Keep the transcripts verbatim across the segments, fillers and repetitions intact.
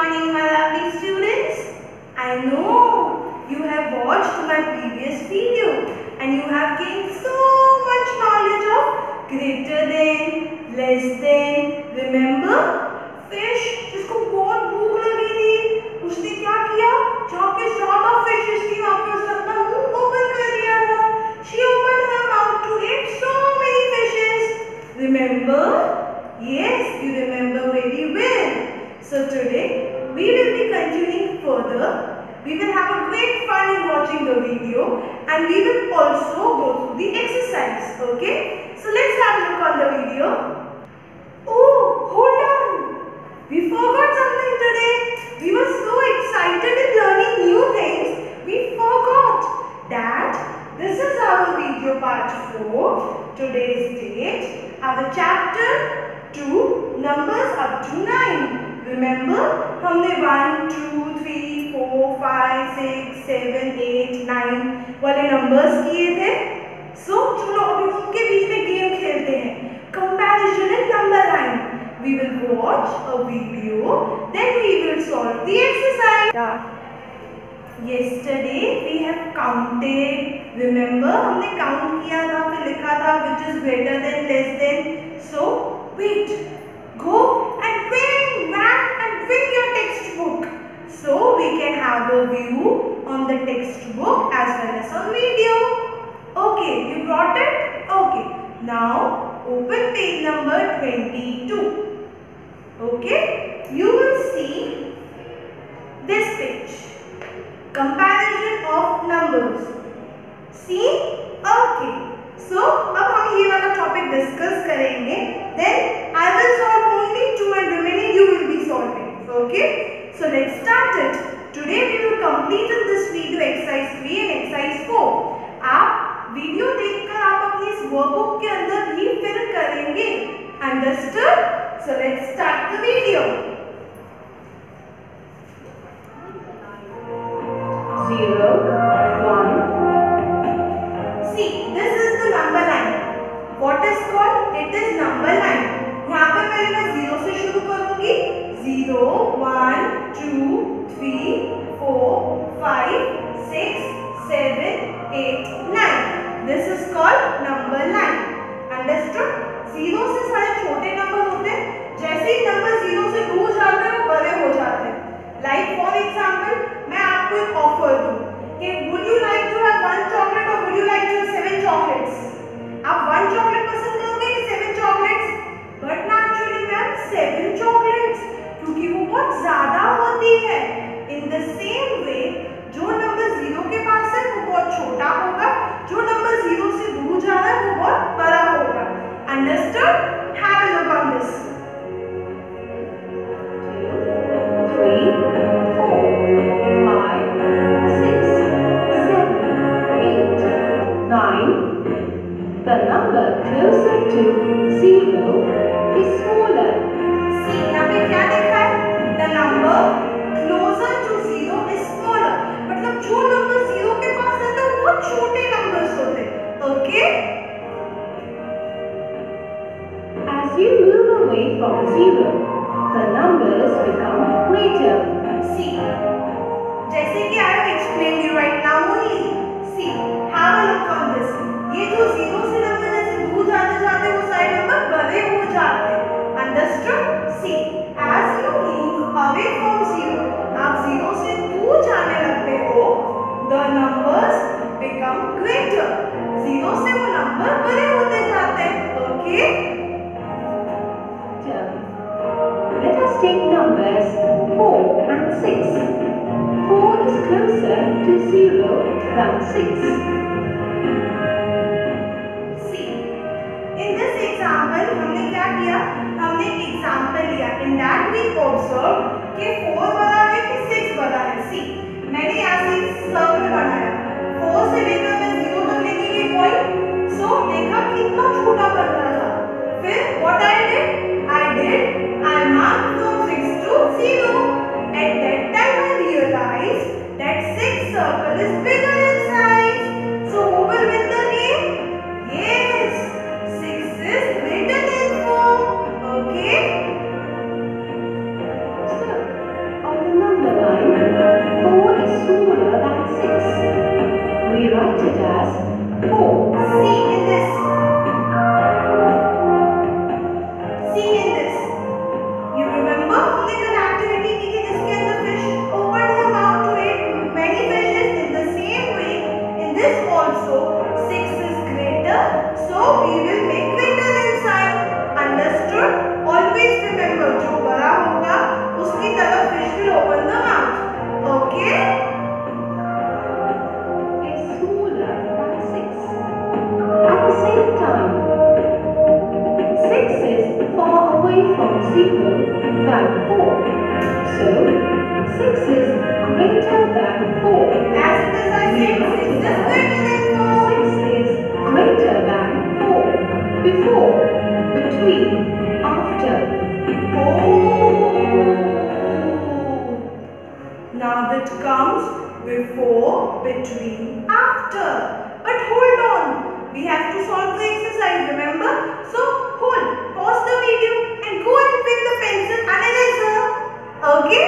morning, my lovely students. I know you have watched my previous video and you have gained so much knowledge of greater than, less than. Remember? Fish जिसको बहुत भूख लगी थी, उसने क्या किया? जहाँ पे ज्यादा fishes थी वहाँ पे उसने अपना मुंह open कर दिया था. She opened her mouth to eat so many fishes. Remember? Yes, you remember very well. So today we will be continuing further. We will have a great fun in watching the video and we will also go through the exercise. Okay? So let's have a look on the video. Oh, hold on. We forgot something today. We were so excited in learning new things. We forgot that this is our video part four. Today's date. Our chapter two. Numbers up to nine. Remember, हमने one, two, three, four, five, six, seven, eight, nine वाले numbers किए थे. So चलो अभी उनके बीच में game खेलते हैं. Comparison in number line. We will watch a video, then we will solve the exercise. Yeah. Yesterday we have counted. Remember, हमने count किया था, फिर लिखा था which is greater than, less than. So wait, go and bring back and bring your textbook, so we can have a view on the textbook as well as on video. Okay, you brought it? Okay. Now open page number twenty-two. Okay, you will see this page. Comparison of numbers. See? Okay. So, अब हम ये वाला topic discuss करेंगे. Then I will solve only two and remaining you will be solving. Okay? So let's start it. Today we will complete in this video exercise three and exercise four. आप video देखकर आप अपनी इस workbook के अंदर भी fill करेंगे. Understood? So let's start the video. Zero, one. See, this is the number line. What is called? It is number line. यहाँ पे पहले मैं zero से शुरू करूँगी. Zero, one, two, three, four, five, six, seven, eight, nine. This is called number line. Understood? Zero से सारे छोटे नंबर होते हैं. जैसे ही नंबर zero से दूर जाते हैं वो बड़े हो जाते हैं. Like for example, मैं आपको एक ऑफर दूँ कि would you like to have one chocolate or would you like to have seven chocolates? आप one chocolate पसंद करोगे कि seven chocolates? But naturally ma'am seven chocolates क्योंकि वो बहुत ज़्यादा होती है. In the same way, जो नंबर zero के पास है वो बहुत छोटा होगा, जो नंबर zero से दूर जा रहा है वो बहुत बड़ा होगा. Understood? Have a look on this. Three, four, five, six, seven, eight, nine. The number closer to zero is smaller. See, यहाँ पे क्या लिखा है? The number closer to zero is smaller. मतलब जो नंबर zero के पास रहता है वो छोटे numbers होते हैं. Okay? As you move away from zero, the numbers become greater. See, जैसे कि I have explained you right now only. See, have a look on this. ये जो zero से नंबर जैसे दूर जाते जाते वो सारे नंबर बड़े हो जाते हैं. Understood? See, as you move away from zero, आप zero से दूर जाने लगते हो, the numbers become greater. Zero से वो नंबर बड़े होते जाते हैं. Okay? Let us take numbers four and six. four is closer to zero than six. See, in this example, हमने क्या किया? हमने एक example लिया. In that we observed कि four बड़ा है कि six बड़ा है. See, मैंने यहाँ से एक circle बनाया. four से लेकर मैं zero तक लेके गई point. So देखा कितना छोटा बन रहा था. फिर what I did? I did. I marked from six to zero. At that time I realized that six circle is bigger in size. So who will win the game? Yes, six is greater than four. Okay. So, on equal than four. So six is greater than four. As it is, I said six is greater than four. six is greater than four. Before, between, after. Oh. Now it comes before, between, after. But hold on. We have to solve the exercise, remember? So hold, pause the video and go and pick the pencil and eraser. Okay?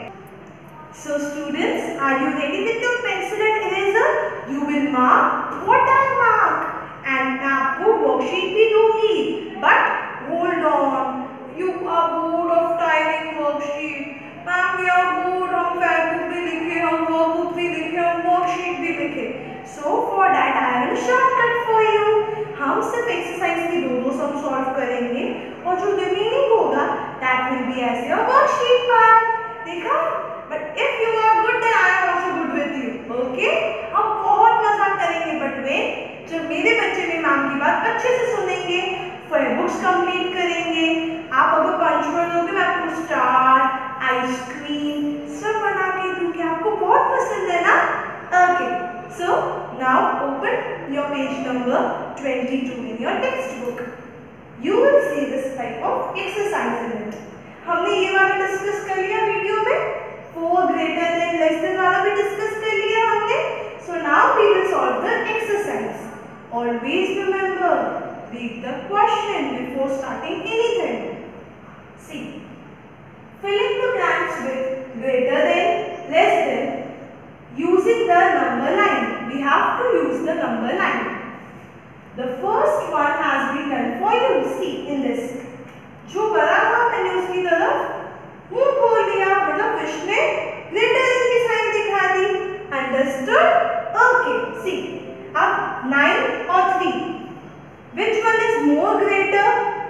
So students, are you ready with your pencil and eraser? You will mark what I mark. And मैं आपको worksheet भी दूंगी. But hold on. You are bored of tiring worksheet. Ma'am, we are bored. हम fairbook भी लिखे, हम workbook भी लिखे, हम worksheet भी लिखे. So for that I will shortcut for you. हम सिर्फ एक्सरसाइज की दो दो सम सॉल्व करेंगे और जो रिमेनिंग होगा that will be as your worksheet part. देखा? But if you are good then I am also good with you. Okay? हम बहुत मजा करेंगे but wait, जब मेरे बच्चे भी मैम की बात अच्छे से सुनेंगे, फिर बुक्स कंप्लीट करेंगे. आप अगर पंचुअल होगे मैं आपको स्टार, आइसक्रीम सब बना के दूंगी. आपको बहुत पसंद है ना? Okay. So now open your page number twenty-two in your textbook. You will see this type of exercise in it. हमने ये वाला डिस्कस कर लिया वीडियो में. four greater than less than वाला भी डिस्कस कर लिया हमने. So now we will solve the exercise. Always remember, read the question before starting anything. See, fill in the blanks with greater than, less than, using the number line. We have to use the number line. The first one has been done for you. See in this. जो बड़ा था मैंने उसकी तरफ मुंह खोल दिया, मतलब फिश ने greater than की साइन दिखा दी. Understood? Okay. See. अब nine or three. Which one is more greater?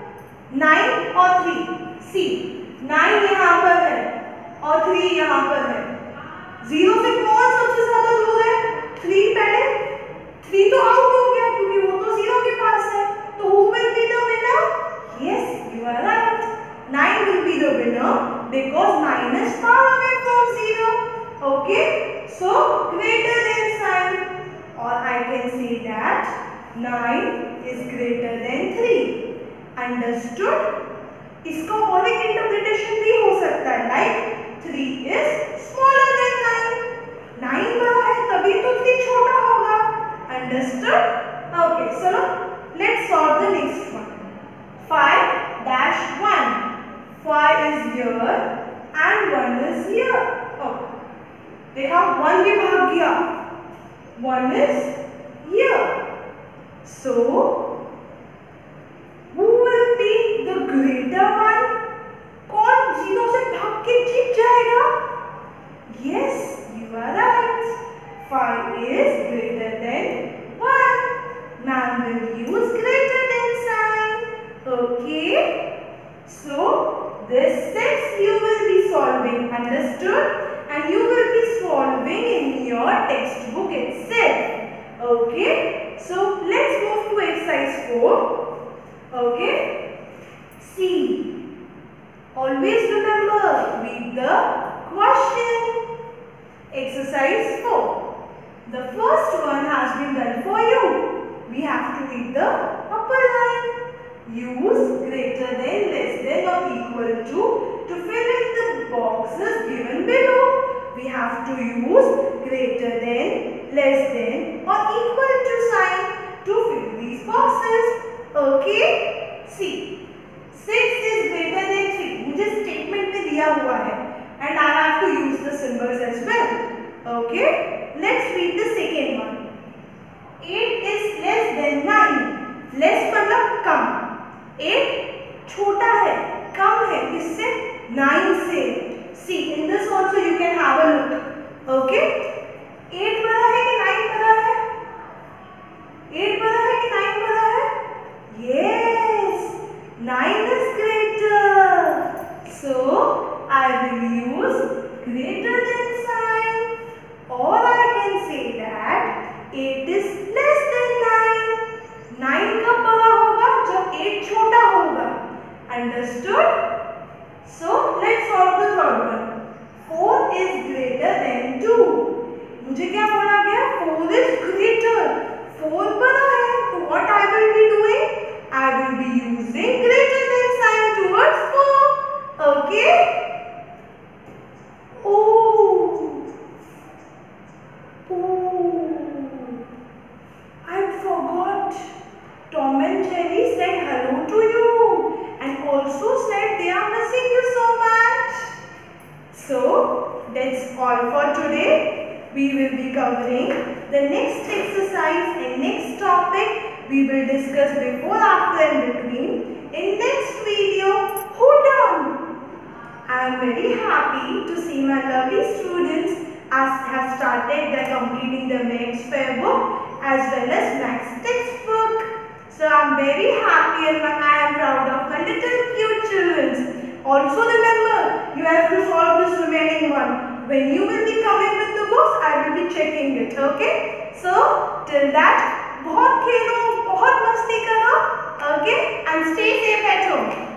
nine or three? See. nine यहाँ पर है और three यहाँ पर है. जीरो से कौन सबसे ज्यादा दूर है? थ्री पहले. थ्री तो आउट हो गया क्योंकि वो तो जीरो के पास है. तो who will be the winner? Yes, you are right. nine will be the winner because nine is far away from zero. Okay, so greater than sign, or I can say that nine is greater than three. Understood? इसका और एक interpretation भी हो सकता है, like three is smaller than nine. nine बड़ा है तभी तो three छोटा होगा. Understood? Okay, so let's solve the next one. five dash one. five is here and one is here. Oh, देखा one भी भाग गया. one is here. So who will be the greater one? कौन zero से भाग के जीत जाएगा? Yes, you are right. five is greater than one. Ma'am will use greater than sign. Okay. So this six you will be solving. Understood? And you will be solving in your textbook itself. Okay. So let's move to exercise four. Okay. See. Always remember, read the question. Exercise four. The first one has been done for you. We have to read the upper line. Use greater than, less than or equal to to fill in the boxes given below. We have to use greater than, less than or equal to sign to fill these boxes. Okay? See. six is greater than three. मुझे statement में दिया हुआ है. And I have to use the symbols as well. Okay? Let's read the second one. eight is less than nine. Less मतलब कम. eight छोटा है, कम है. किससे? nine से. See, in this also you can have a look. Okay? eight बड़ा है कि nine बड़ा है? eight बड़ा है कि nine बड़ा है? Yes. nine is greater. So, I will use greater than sign. Or I can say that eight is less than nine. nine कब बड़ा होगा? जब eight छोटा होगा. Understood? So let's solve the third one. four is greater than two. मुझे क्या बोला गया? four is greater. four बड़ा है, तो what I will be doing? I will be using greater than sign towards four. Okay? Oh. Oh. I forgot. Tom and Jerry said hello to you and also said they are missing you so much. So that's all for today. We will be covering the next exercise and next topic. We will discuss before, after and between in next video. Hold on. I am very happy to see my lovely students as have started their completing the Max Fair book as well as Max textbook. So I am very happy and I am proud of my little cute children. Also remember, you have to solve this remaining one. When you will be coming with the books, I will be checking it. Okay? So till that, बहुत खेलो, बहुत मस्ती करो. Okay? And stay safe at home.